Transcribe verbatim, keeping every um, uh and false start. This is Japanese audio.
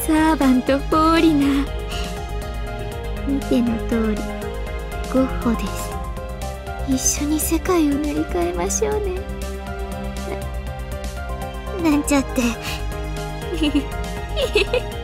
サーバント・ポーリナー。見ての通りゴッホです。一緒に世界を塗り替えましょうね。な、なんちゃって。